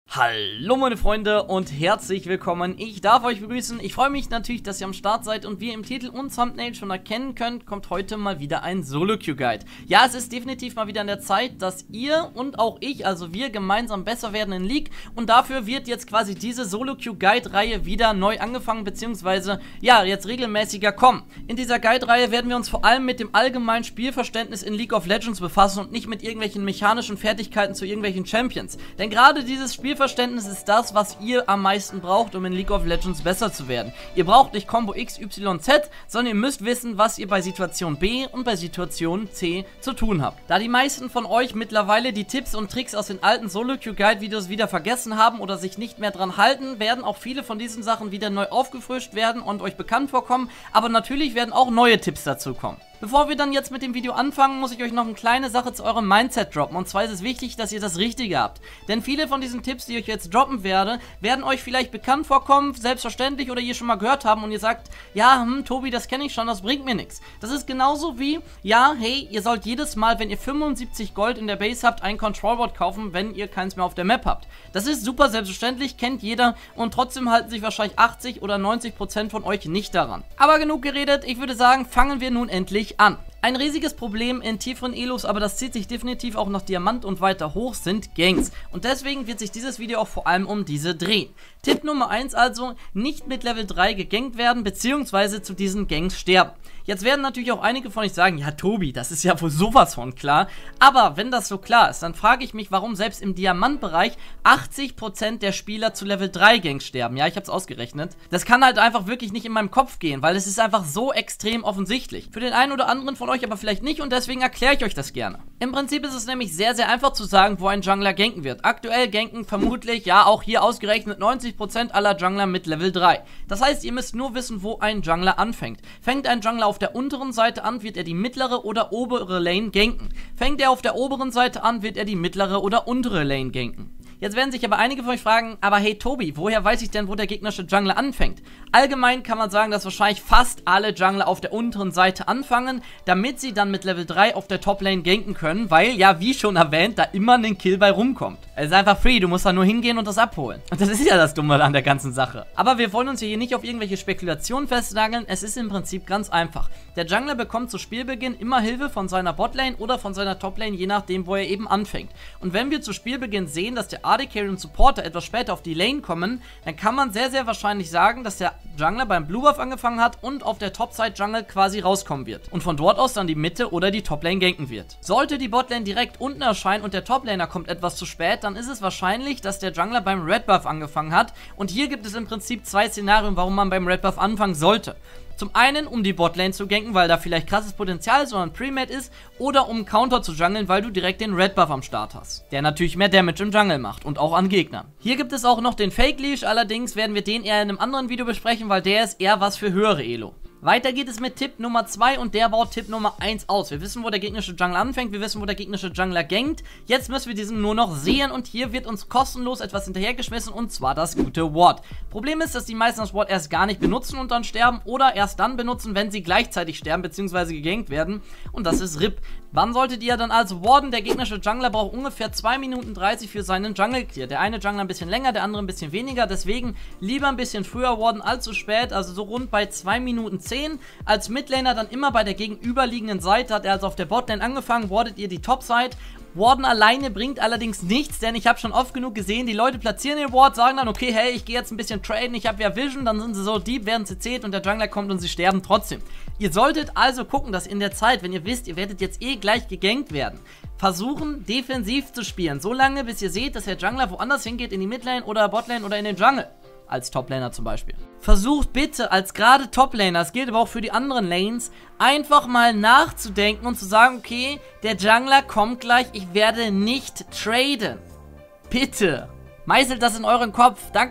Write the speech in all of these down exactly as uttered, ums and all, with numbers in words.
Hallo meine Freunde und herzlich willkommen. Ich darf euch begrüßen. Ich freue mich natürlich, dass ihr am Start seid und wie ihr im Titel und Thumbnail schon erkennen könnt, kommt heute mal wieder ein Solo-Queue-Guide. Ja, es ist definitiv mal wieder an der Zeit, dass ihr und auch ich, also wir gemeinsam besser werden in League und dafür wird jetzt quasi diese Solo-Queue-Guide-Reihe wieder neu angefangen, beziehungsweise ja, jetzt regelmäßiger kommen. In dieser Guide-Reihe werden wir uns vor allem mit dem allgemeinen Spielverständnis in League of Legends befassen und nicht mit irgendwelchen mechanischen Fertigkeiten zu irgendwelchen Champions. Denn gerade dieses Spiel Verständnis ist das, was ihr am meisten braucht, um in League of Legends besser zu werden. Ihr braucht nicht Combo X, Y, Z, sondern ihr müsst wissen, was ihr bei Situation B und bei Situation C zu tun habt. Da die meisten von euch mittlerweile die Tipps und Tricks aus den alten Solo-Queue-Guide-Videos wieder vergessen haben oder sich nicht mehr dran halten, werden auch viele von diesen Sachen wieder neu aufgefrischt werden und euch bekannt vorkommen, aber natürlich werden auch neue Tipps dazu kommen. Bevor wir dann jetzt mit dem Video anfangen, muss ich euch noch eine kleine Sache zu eurem Mindset droppen. Und zwar ist es wichtig, dass ihr das Richtige habt. Denn viele von diesen Tipps, die ich jetzt droppen werde, werden euch vielleicht bekannt vorkommen, selbstverständlich oder ihr schon mal gehört haben und ihr sagt, ja, hm, Tobi, das kenne ich schon, das bringt mir nichts. Das ist genauso wie, ja, hey, ihr sollt jedes Mal, wenn ihr fünfundsiebzig Gold in der Base habt, ein Control-Board kaufen, wenn ihr keins mehr auf der Map habt. Das ist super selbstverständlich, kennt jeder und trotzdem halten sich wahrscheinlich achtzig oder neunzig Prozent von euch nicht daran. Aber genug geredet, ich würde sagen, fangen wir nun endlich an. Ein riesiges Problem in tieferen Elos, aber das zieht sich definitiv auch nach Diamant und weiter hoch, sind Ganks. Und deswegen wird sich dieses Video auch vor allem um diese drehen. Tipp Nummer eins also, nicht mit Level drei gegankt werden, beziehungsweise zu diesen Ganks sterben. Jetzt werden natürlich auch einige von euch sagen, ja Tobi, das ist ja wohl sowas von klar. Aber wenn das so klar ist, dann frage ich mich, warum selbst im Diamantbereich achtzig Prozent der Spieler zu Level drei Ganks sterben. Ja, ich habe es ausgerechnet. Das kann halt einfach wirklich nicht in meinem Kopf gehen, weil es ist einfach so extrem offensichtlich. Für den einen oder anderen von euch aber vielleicht nicht und deswegen erkläre ich euch das gerne. Im Prinzip ist es nämlich sehr, sehr einfach zu sagen, wo ein Jungler ganken wird. Aktuell ganken vermutlich, ja auch hier ausgerechnet, neunzig Prozent aller Jungler mit Level drei. Das heißt, ihr müsst nur wissen, wo ein Jungler anfängt. Fängt ein Jungler auf der unteren Seite an, wird er die mittlere oder obere Lane ganken. Fängt er auf der oberen Seite an, wird er die mittlere oder untere Lane ganken. Jetzt werden sich aber einige von euch fragen, aber hey Tobi, woher weiß ich denn, wo der gegnerische Jungler anfängt? Allgemein kann man sagen, dass wahrscheinlich fast alle Jungler auf der unteren Seite anfangen, damit sie dann mit Level drei auf der Top-Lane ganken können, weil, ja, wie schon erwähnt, da immer ein Kill bei rumkommt. Es ist einfach free, du musst da nur hingehen und das abholen. Und das ist ja das Dumme an der ganzen Sache. Aber wir wollen uns hier nicht auf irgendwelche Spekulationen festnageln, es ist im Prinzip ganz einfach. Der Jungler bekommt zu Spielbeginn immer Hilfe von seiner Botlane oder von seiner Toplane, je nachdem, wo er eben anfängt. Und wenn wir zu Spielbeginn sehen, dass der A D Carry und Supporter etwas später auf die Lane kommen, dann kann man sehr, sehr wahrscheinlich sagen, dass der Jungler beim Blue Buff angefangen hat und auf der Topside Jungle quasi rauskommen wird. Und von dort aus dann die Mitte oder die Toplane ganken wird. Sollte die Botlane direkt unten erscheinen und der Toplaner kommt etwas zu spät, dann ist es wahrscheinlich, dass der Jungler beim Red Buff angefangen hat. Und hier gibt es im Prinzip zwei Szenarien, warum man beim Red Buff anfangen sollte. Zum einen, um die Botlane zu ganken, weil da vielleicht krasses Potenzial ist oder ein Pre-Made ist, oder um Counter zu jungeln, weil du direkt den Red Buff am Start hast, der natürlich mehr Damage im Jungle macht und auch an Gegnern. Hier gibt es auch noch den Fake Leash, allerdings werden wir den eher in einem anderen Video besprechen, weil der ist eher was für höhere Elo. Weiter geht es mit Tipp Nummer zwei und der baut Tipp Nummer eins aus. Wir wissen, wo der gegnerische Jungler anfängt, wir wissen, wo der gegnerische Jungler gankt. Jetzt müssen wir diesen nur noch sehen und hier wird uns kostenlos etwas hinterhergeschmissen und zwar das gute Ward. Problem ist, dass die meisten das Ward erst gar nicht benutzen und dann sterben oder erst dann benutzen, wenn sie gleichzeitig sterben bzw. gegankt werden und das ist R I P. Wann solltet ihr dann also warden? Der gegnerische Jungler braucht ungefähr zwei Minuten dreißig für seinen Jungle Clear. Der eine Jungler ein bisschen länger, der andere ein bisschen weniger. Deswegen lieber ein bisschen früher warden als zu spät. Also so rund bei zwei Minuten zehn. Als Midlaner dann immer bei der gegenüberliegenden Seite. Hat er also auf der Botlane angefangen, wardet ihr die Topside. Warden alleine bringt allerdings nichts, denn ich habe schon oft genug gesehen, die Leute platzieren den Ward, sagen dann, okay, hey, ich gehe jetzt ein bisschen traden, ich habe ja Vision, dann sind sie so deep, werden C C'd und der Jungler kommt und sie sterben trotzdem. Ihr solltet also gucken, dass in der Zeit, wenn ihr wisst, ihr werdet jetzt eh gleich gegankt werden, versuchen, defensiv zu spielen, so lange, bis ihr seht, dass der Jungler woanders hingeht, in die Midlane oder Botlane oder in den Jungle. Als Toplaner zum Beispiel. Versucht bitte als gerade Toplaner, das gilt aber auch für die anderen Lanes, einfach mal nachzudenken und zu sagen, okay, der Jungler kommt gleich, ich werde nicht traden. Bitte. Meißelt das in euren Kopf, danke.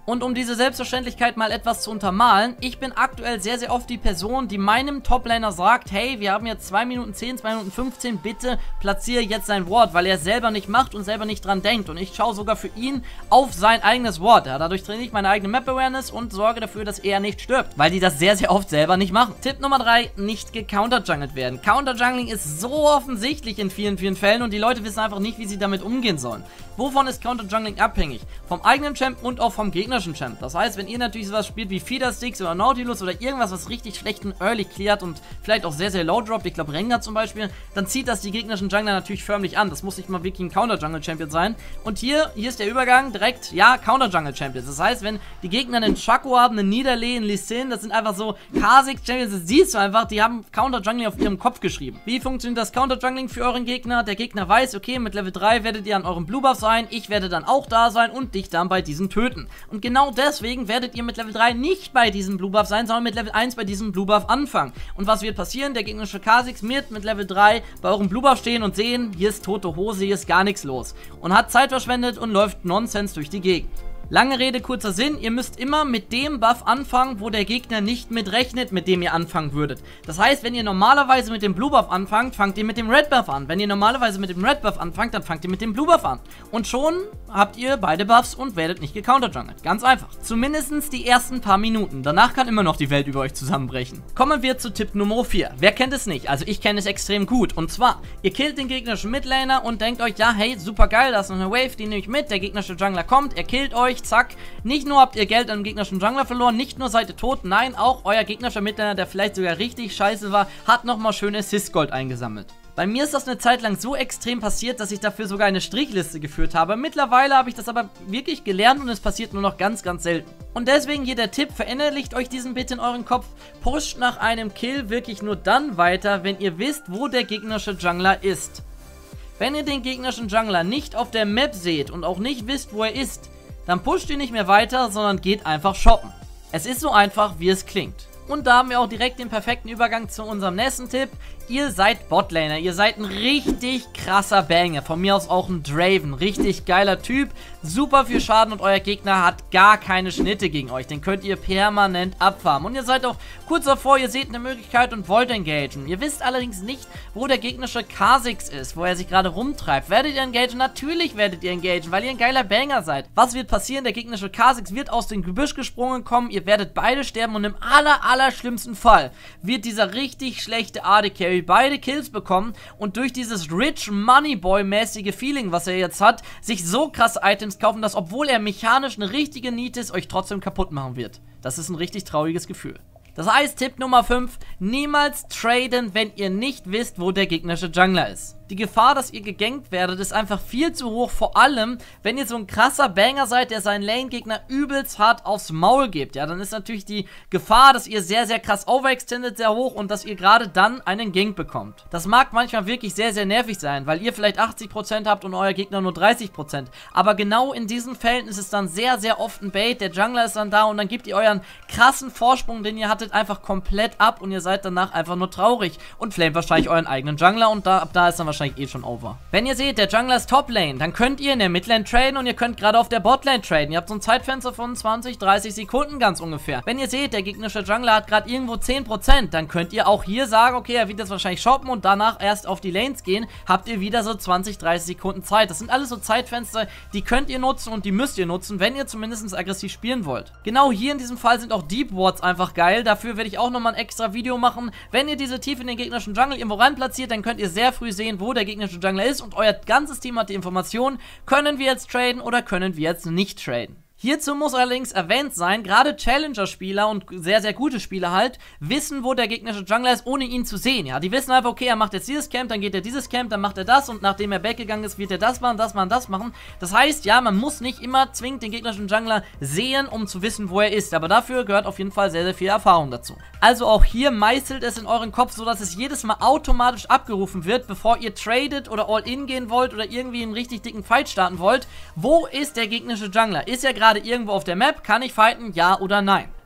Und um diese Selbstverständlichkeit mal etwas zu untermalen, ich bin aktuell sehr, sehr oft die Person, die meinem Toplaner sagt, hey, wir haben jetzt zwei Minuten zehn, zwei Minuten fünfzehn, bitte platziere jetzt sein Ward, weil er es selber nicht macht und selber nicht dran denkt. Und ich schaue sogar für ihn auf sein eigenes Ward. Ja, dadurch trainiere ich meine eigene Map-Awareness und sorge dafür, dass er nicht stirbt, weil die das sehr, sehr oft selber nicht machen. Tipp Nummer drei, nicht gecounterjungelt werden. Counterjungling ist so offensichtlich in vielen, vielen Fällen und die Leute wissen einfach nicht, wie sie damit umgehen sollen. Wovon ist Counterjungling abhängig? Vom eigenen Champ und auch vom gegnerischen Champ. Das heißt, wenn ihr natürlich sowas spielt wie Feedersticks oder Nautilus oder irgendwas, was richtig schlechten Early cleart und vielleicht auch sehr, sehr low droppt, ich glaube Rengar zum Beispiel, dann zieht das die gegnerischen Jungler natürlich förmlich an. Das muss nicht mal wirklich ein Counter-Jungle-Champion sein. Und hier, hier ist der Übergang direkt, ja, Counter-Jungle-Champions. Das heißt, wenn die Gegner einen Shaco haben, einen Nidalee, einen Lee Sin, das sind einfach so Kha'Zix-Champions, das siehst du einfach, die haben Counter-Jungling auf ihrem Kopf geschrieben. Wie funktioniert das Counter-Jungling für euren Gegner? Der Gegner weiß, okay, mit Level drei werdet ihr an eurem Blue-Buff sein, ich werde dann auch da sein und dich dann bei diesen töten. Und genau deswegen werdet ihr mit Level drei nicht bei diesem Blue-Buff sein, sondern mit Level eins bei diesem Blue-Buff anfangen. Und was wird passieren? Der gegnerische Kha'Zix wird mit Level drei bei eurem Blue-Buff stehen und sehen, hier ist tote Hose, hier ist gar nichts los. Und hat Zeit verschwendet und läuft Nonsens durch die Gegend. Lange Rede, kurzer Sinn, ihr müsst immer mit dem Buff anfangen, wo der Gegner nicht mit rechnet, mit dem ihr anfangen würdet. Das heißt, wenn ihr normalerweise mit dem Blue Buff anfangt, fangt ihr mit dem Red Buff an. Wenn ihr normalerweise mit dem Red Buff anfangt, dann fangt ihr mit dem Blue Buff an. Und schon habt ihr beide Buffs und werdet nicht gecounterjungelt. Ganz einfach. Zumindest die ersten paar Minuten. Danach kann immer noch die Welt über euch zusammenbrechen. Kommen wir zu Tipp Nummer vier. Wer kennt es nicht? Also ich kenne es extrem gut. Und zwar, ihr killt den gegnerischen Midlaner und denkt euch, ja, hey, super geil, da ist noch eine Wave, die nehme ich mit. Der gegnerische Jungler kommt, er killt euch, zack. Nicht nur habt ihr Geld an dem gegnerischen Jungler verloren, nicht nur seid ihr tot, nein, auch euer gegnerischer Midlaner, der vielleicht sogar richtig scheiße war, hat nochmal schön Assist-Gold eingesammelt. Bei mir ist das eine Zeit lang so extrem passiert, dass ich dafür sogar eine Strichliste geführt habe. Mittlerweile habe ich das aber wirklich gelernt und es passiert nur noch ganz, ganz selten. Und deswegen hier der Tipp, verinnerlicht euch diesen bitte in euren Kopf, pusht nach einem Kill wirklich nur dann weiter, wenn ihr wisst, wo der gegnerische Jungler ist. Wenn ihr den gegnerischen Jungler nicht auf der Map seht und auch nicht wisst, wo er ist, dann pusht ihr nicht mehr weiter, sondern geht einfach shoppen. Es ist so einfach, wie es klingt. Und da haben wir auch direkt den perfekten Übergang zu unserem nächsten Tipp. Ihr seid Botlaner, ihr seid ein richtig krasser Banger. Von mir aus auch ein Draven, richtig geiler Typ. Super viel Schaden und euer Gegner hat gar keine Schnitte gegen euch. Den könnt ihr permanent abfarmen. Und ihr seid auch kurz davor, ihr seht eine Möglichkeit und wollt engagen. Ihr wisst allerdings nicht, wo der gegnerische Kha'Zix ist, wo er sich gerade rumtreibt. Werdet ihr engagen? Natürlich werdet ihr engagen, weil ihr ein geiler Banger seid. Was wird passieren? Der gegnerische Kha'Zix wird aus dem Gebüsch gesprungen kommen. Ihr werdet beide sterben und im aller, aller schlimmsten Fall wird dieser richtig schlechte A D Carry beide Kills bekommen und durch dieses Rich Money Boy mäßige Feeling, was er jetzt hat, sich so krasse Items kaufen, dass obwohl er mechanisch eine richtige Need ist, euch trotzdem kaputt machen wird. Das ist ein richtig trauriges Gefühl. Das heißt, Tipp Nummer fünf, niemals traden, wenn ihr nicht wisst, wo der gegnerische Jungler ist. Die Gefahr, dass ihr gegankt werdet, ist einfach viel zu hoch, vor allem, wenn ihr so ein krasser Banger seid, der seinen Lane-Gegner übelst hart aufs Maul gibt. Ja, dann ist natürlich die Gefahr, dass ihr sehr, sehr krass overextendet, sehr hoch und dass ihr gerade dann einen Gank bekommt. Das mag manchmal wirklich sehr, sehr nervig sein, weil ihr vielleicht achtzig Prozent habt und euer Gegner nur dreißig Prozent. Aber genau in diesen Fällen ist es dann sehr, sehr oft ein Bait, der Jungler ist dann da und dann gebt ihr euren krassen Vorsprung, den ihr hattet, einfach komplett ab und ihr seid danach einfach nur traurig und flamet wahrscheinlich euren eigenen Jungler und da, ab da ist dann wahrscheinlich eh schon over. Wenn ihr seht, der Jungler ist Top-Lane, dann könnt ihr in der Midlane traden und ihr könnt gerade auf der Botlane traden. Ihr habt so ein Zeitfenster von zwanzig, dreißig Sekunden ganz ungefähr. Wenn ihr seht, der gegnerische Jungler hat gerade irgendwo zehn Prozent, dann könnt ihr auch hier sagen, okay, er wird jetzt wahrscheinlich shoppen und danach erst auf die Lanes gehen, habt ihr wieder so zwanzig, dreißig Sekunden Zeit. Das sind alles so Zeitfenster, die könnt ihr nutzen und die müsst ihr nutzen, wenn ihr zumindest aggressiv spielen wollt. Genau hier in diesem Fall sind auch Deep Wards einfach geil. Dafür werde ich auch nochmal ein extra Video machen. Wenn ihr diese tief in den gegnerischen Jungle irgendwo rein platziert, dann könnt ihr sehr früh sehen, wo der gegnerische Jungler ist und euer ganzes Team hat die Information, können wir jetzt traden oder können wir jetzt nicht traden. Hierzu muss allerdings erwähnt sein, gerade Challenger-Spieler und sehr, sehr gute Spieler halt, wissen, wo der gegnerische Jungler ist, ohne ihn zu sehen, ja. Die wissen einfach, okay, er macht jetzt dieses Camp, dann geht er dieses Camp, dann macht er das und nachdem er weggegangen ist, wird er das machen, das machen, das machen. Das heißt, ja, man muss nicht immer zwingend den gegnerischen Jungler sehen, um zu wissen, wo er ist, aber dafür gehört auf jeden Fall sehr, sehr viel Erfahrung dazu. Also auch hier meißelt es in euren Kopf, so dass es jedes Mal automatisch abgerufen wird, bevor ihr tradet oder All-In gehen wollt oder irgendwie einen richtig dicken Fight starten wollt. Wo ist der gegnerische Jungler? Ist er gerade irgendwo auf der Map? Kann ich fighten? Ja oder nein?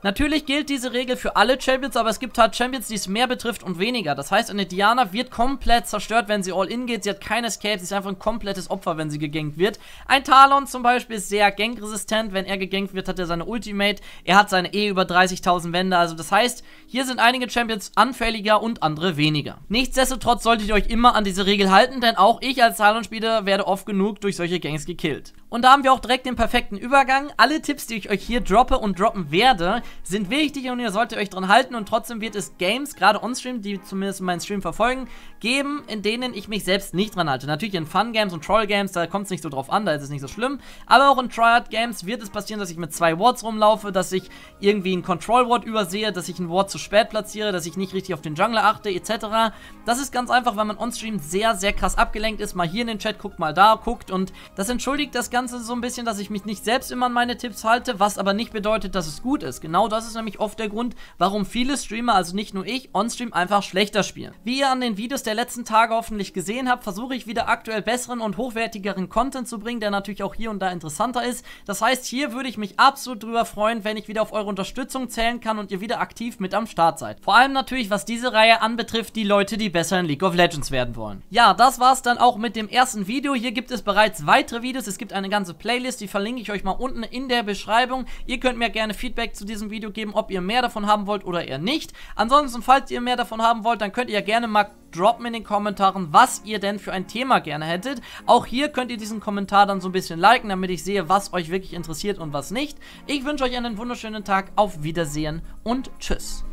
Natürlich gilt diese Regel für alle Champions, aber es gibt halt Champions, die es mehr betrifft und weniger. Das heißt, eine Diana wird komplett zerstört, wenn sie All-In geht. Sie hat kein Escape, sie ist einfach ein komplettes Opfer, wenn sie gegankt wird. Ein Talon zum Beispiel ist sehr gankresistent. Wenn er gegankt wird, hat er seine Ultimate. Er hat seine eh über dreißigtausend Wände. Also das heißt, hier sind einige Champions anfälliger und andere weniger. Nichtsdestotrotz solltet ihr euch immer an diese Regel halten, denn auch ich als Talon-Spieler werde oft genug durch solche Ganks gekillt. Und da haben wir auch direkt den perfekten Übergang. Alle Tipps, die ich euch hier droppe und droppen werde, sind wichtig und ihr solltet euch dran halten, und trotzdem wird es Games, gerade on-stream, die zumindest meinen Stream verfolgen, geben, in denen ich mich selbst nicht dran halte. Natürlich in Fun-Games und Troll-Games, da kommt es nicht so drauf an, da ist es nicht so schlimm, aber auch in Tryhard-Games wird es passieren, dass ich mit zwei Wards rumlaufe, dass ich irgendwie ein Control-Ward übersehe, dass ich ein Ward zu spät platziere, dass ich nicht richtig auf den Jungler achte, et cetera. Das ist ganz einfach, weil man on-stream sehr, sehr krass abgelenkt ist, mal hier in den Chat guckt, mal da guckt, und das entschuldigt das Ganze so ein bisschen, dass ich mich nicht selbst immer an meine Tipps halte, was aber nicht bedeutet, dass es gut ist. Genau das ist nämlich oft der Grund, warum viele Streamer, also nicht nur ich, on-stream einfach schlechter spielen. Wie ihr an den Videos der letzten Tage hoffentlich gesehen habt, versuche ich wieder aktuell besseren und hochwertigeren Content zu bringen, der natürlich auch hier und da interessanter ist. Das heißt, hier würde ich mich absolut drüber freuen, wenn ich wieder auf eure Unterstützung zählen kann und ihr wieder aktiv mit am Start seid. Vor allem natürlich, was diese Reihe anbetrifft, die Leute, die besser in League of Legends werden wollen. Ja, das war's dann auch mit dem ersten Video. Hier gibt es bereits weitere Videos. Es gibt eine ganze Playlist, die verlinke ich euch mal unten in der Beschreibung. Ihr könnt mir gerne Feedback zu diesem Video geben, ob ihr mehr davon haben wollt oder eher nicht. Ansonsten, falls ihr mehr davon haben wollt, dann könnt ihr gerne mal droppen in den Kommentaren, was ihr denn für ein Thema gerne hättet. Auch hier könnt ihr diesen Kommentar dann so ein bisschen liken, damit ich sehe, was euch wirklich interessiert und was nicht. Ich wünsche euch einen wunderschönen Tag, auf Wiedersehen und tschüss.